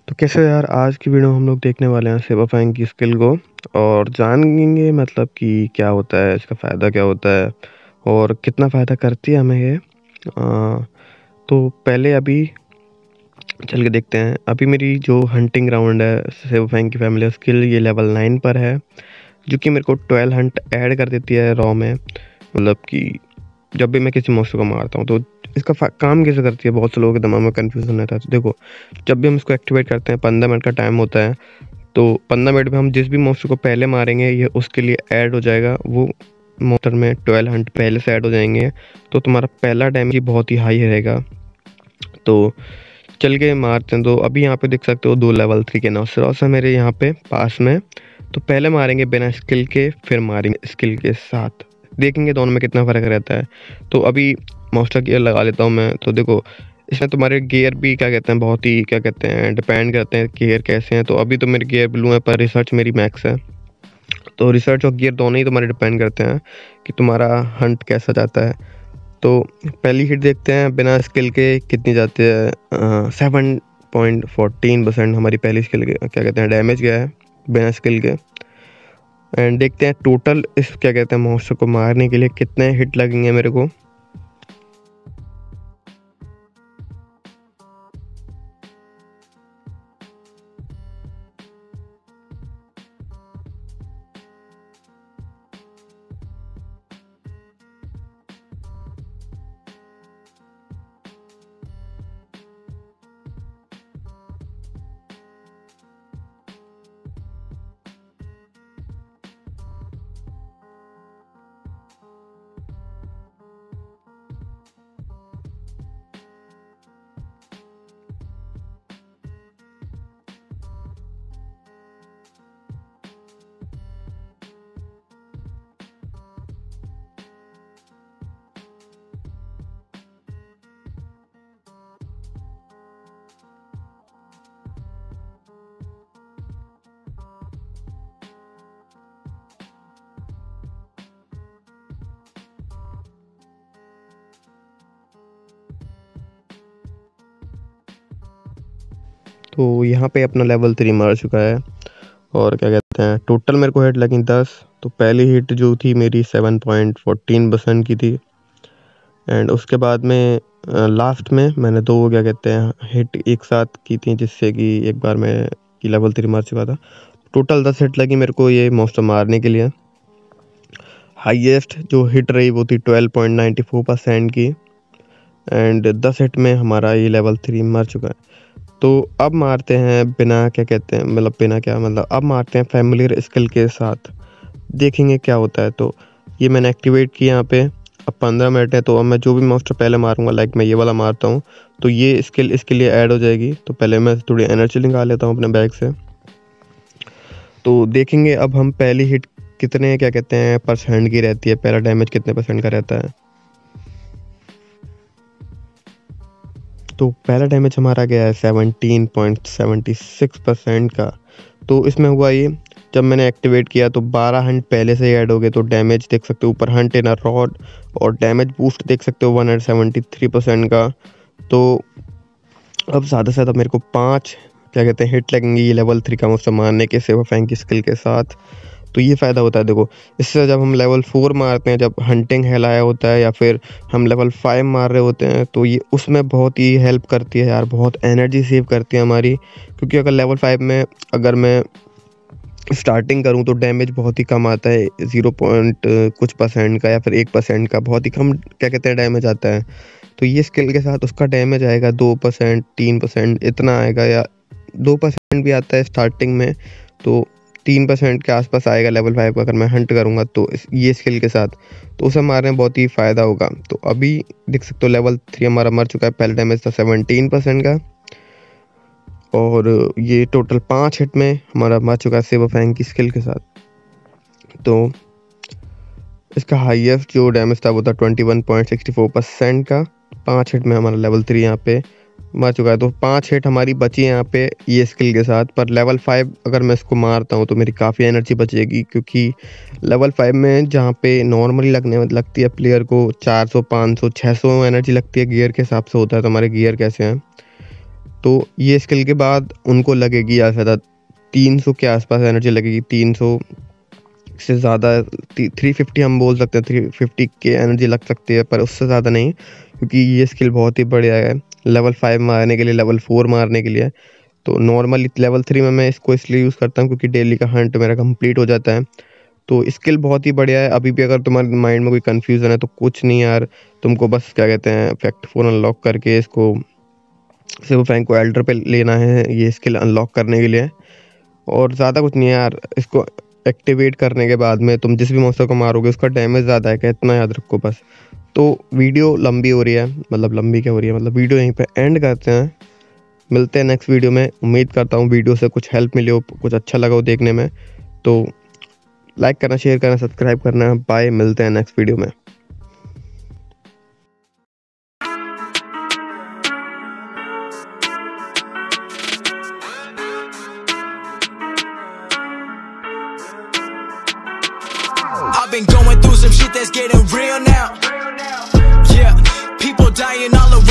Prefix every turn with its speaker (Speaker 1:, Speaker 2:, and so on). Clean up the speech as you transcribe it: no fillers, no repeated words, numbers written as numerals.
Speaker 1: तो कैसे यार, आज की वीडियो में हम लोग देखने वाले हैं सेबरफैंग की स्किल को और जानेंगे मतलब कि क्या होता है, इसका फ़ायदा क्या होता है और कितना फ़ायदा करती है हमें ये। तो पहले अभी चल के देखते हैं। अभी मेरी जो हंटिंग ग्राउंड है सेबरफैंग की फैमिली स्किल, ये लेवल 9 पर है, जो कि मेरे को 12 हंट ऐड कर देती है रॉ में। मतलब कि जब भी मैं किसी मॉन्स्टर को मारता हूँ तो इसका काम कैसे करती है, बहुत से लोगों के दिमाग में कन्फ्यूजन रहता है। तो देखो, जब भी हम इसको एक्टिवेट करते हैं 15 मिनट का टाइम होता है, तो 15 मिनट में हम जिस भी मॉन्स्टर को पहले मारेंगे ये उसके लिए ऐड हो जाएगा। वो मॉन्स्टर में 12 हंट पहले से ऐड हो जाएंगे, तो तुम्हारा पहला डैमेज ही बहुत ही हाई रहेगा। तो चल के मारते हैं। तो अभी यहाँ पे देख सकते हो 2 लेवल 3 के नॉस्ट्रॉस है मेरे यहाँ पे पास में। तो पहले मारेंगे बिना स्किल के, फिर मारेंगे स्किल के साथ, देखेंगे दोनों में कितना फ़र्क रहता है। तो अभी मॉन्स्टर गियर लगा लेता हूँ मैं। तो देखो, इसमें तुम्हारे गियर भी क्या कहते हैं, बहुत ही क्या कहते हैं, डिपेंड करते हैं गियर कैसे हैं। तो अभी तो मेरे गियर ब्लू है, पर रिसर्च मेरी मैक्स है। तो रिसर्च और गियर दोनों ही तुम्हारे डिपेंड करते हैं कि तुम्हारा हंट कैसा जाता है। तो पहली हिट देखते हैं बिना स्किल के कितनी जाती है। 7.14% हमारी पहली स्किल के क्या कहते हैं डैमेज गया है बिना स्किल के। एंड देखते हैं टोटल इस क्या कहते हैं मॉन्स्टर को मारने के लिए कितने हिट लगेंगे मेरे को। तो यहाँ पे अपना लेवल 3 मार चुका है और क्या कहते हैं टोटल मेरे को हिट लगी 10। तो पहली हिट जो थी मेरी 7.14% की थी। एंड उसके बाद में लास्ट में मैंने 2 क्या कहते हैं हिट एक साथ की थी, जिससे कि एक बार मैं की लेवल 3 मार चुका था। टोटल 10 हिट लगी मेरे को ये मॉन्स्टर मारने के लिए। हाईएस्ट जो हिट रही वो थी 12.94% की। एंड 10 हिट में हमारा ये लेवल 3 मर चुका है। तो अब मारते हैं बिना क्या कहते हैं, मतलब बिना क्या मतलब अब मारते हैं फैमिलियर स्किल के साथ, देखेंगे क्या होता है। तो ये मैंने एक्टिवेट किया यहाँ पे। अब 15 मिनट है, तो अब मैं जो भी मॉन्स्टर पहले मारूंगा, लाइक मैं ये वाला मारता हूँ, तो ये स्किल इसके लिए ऐड हो जाएगी। तो पहले मैं थोड़ी एनर्जी निकाल लेता हूँ अपने बैग से। तो देखेंगे अब हम पहली हिट कितने क्या कहते हैं परसेंट की रहती है, पहला डैमेज कितने परसेंट का रहता है। तो पहला डैमेज हमारा गया है 17.76% का। तो इसमें हुआ ये, जब मैंने एक्टिवेट किया तो 12 हंट पहले से ही ऐड हो गए। तो डैमेज देख सकते हो ऊपर, हंट इन अ रॉड, और डैमेज बूस्ट देख सकते हो 173% का। तो अब ज़्यादा से ज़्यादा मेरे को 5 क्या कहते हैं हिट लगेंगे ये लेवल 3 का मॉन्स्टर मारने के सेबरफैंग की स्किल के साथ। तो ये फ़ायदा होता है। देखो, इससे जब हम लेवल 4 मारते हैं, जब हंटिंग हेल आया होता है, या फिर हम लेवल 5 मार रहे होते हैं, तो ये उसमें बहुत ही हेल्प करती है यार, बहुत एनर्जी सेव करती है हमारी। क्योंकि अगर लेवल 5 में अगर मैं स्टार्टिंग करूं तो डैमेज बहुत ही कम आता है, 0 पॉइंट कुछ परसेंट का या फिर 1% का, बहुत ही कम क्या कहते हैं डैमेज आता है। तो ये स्किल के साथ उसका डैमेज आएगा 2%, 3% इतना आएगा, या 2% भी आता है स्टार्टिंग में। तो 3% के आसपास आएगा लेवल 5 का अगर मैं हंट करूँगा तो ये स्किल के साथ। तो उसे मारने में बहुत ही फ़ायदा होगा। तो अभी देख सकते हो लेवल 3 हमारा मर चुका है। पहला डैमेज था 17% का, और ये टोटल 5 हिट में हमारा मर चुका है सेबरफैंग की स्किल के साथ। तो इसका हाईएस्ट जो डैमेज था वो था 21.64% का। 5 हिट में हमारा लेवल 3 यहाँ पे मर चुका है। तो 5 हिट हमारी बची है यहाँ पे ये स्किल के साथ। पर लेवल 5 अगर मैं इसको मारता हूँ तो मेरी काफ़ी एनर्जी बचेगी, क्योंकि लेवल 5 में जहाँ पे नॉर्मली लगती है प्लेयर को 400, 500, 600 एनर्जी लगती है, गियर के हिसाब से होता है। तो हमारे गियर कैसे हैं, तो ये स्किल के बाद उनको लगेगी ज़्यादा 300 के आसपास एनर्जी लगेगी, 300 से ज़्यादा 350 हम बोल सकते हैं, 350 के एनर्जी लग सकती है, पर उससे ज़्यादा नहीं, क्योंकि ये स्किल बहुत ही बढ़िया है लेवल 5 मारने के लिए, लेवल 4 मारने के लिए। तो नॉर्मली लेवल 3 में मैं इसको इसलिए यूज़ करता हूँ क्योंकि डेली का हंट मेरा कंप्लीट हो जाता है। तो स्किल बहुत ही बढ़िया है। अभी भी अगर तुम्हारे माइंड में कोई कन्फ्यूज़न है तो कुछ नहीं यार, तुमको बस क्या कहते हैं फैक्ट 4 अनलॉक करके इसको सेबरफैंग को एल्डर पे लेना है ये स्किल अनलॉक करने के लिए, और ज़्यादा कुछ नहीं है यार। इसको एक्टिवेट करने के बाद में तुम जिस भी मॉन्स्टर को मारोगे उसका डैमेज ज़्यादा है क्या, इतना याद रखो बस। तो वीडियो लंबी हो रही है, मतलब लंबी क्या हो रही है, मतलब वीडियो यहीं पे एंड करते हैं। मिलते हैं नेक्स्ट वीडियो में। उम्मीद करता हूँ वीडियो से कुछ हेल्प मिली हो, कुछ अच्छा लगा हो देखने में। तो लाइक करना, शेयर करना, सब्सक्राइब करना। बाय, मिलते हैं नेक्स्ट वीडियो में।
Speaker 2: I've been going through some shit that's getting real now. Yeah, people dying all around.